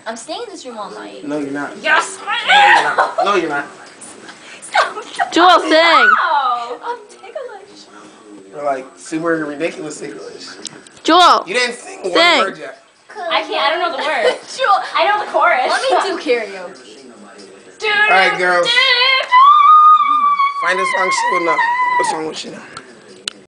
I'm staying in this room all night. No, you're not. Yes, I am. No, you're not. Jewel, sing. Wow. I'm ticklish. You're like super ridiculous English. Jewel. You didn't sing one Sing. word yet. I can't. I don't know the words. I know the chorus. Let me do karaoke. All right, girls. Find a song she will know. What song would she know?